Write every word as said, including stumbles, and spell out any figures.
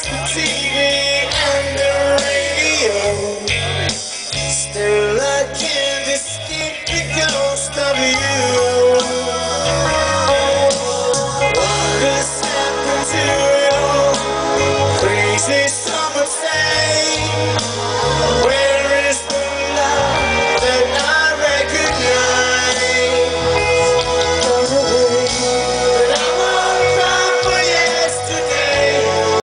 the T V and the radio. Still I can't escape the ghost of you.